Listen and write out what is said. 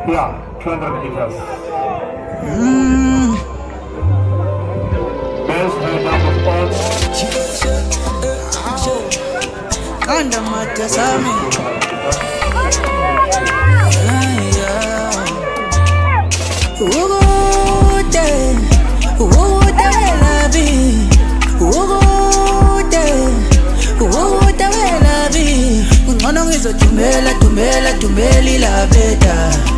Yeah, 200 meters. Best head up of odds. Kanda matasami. Tumela la beta.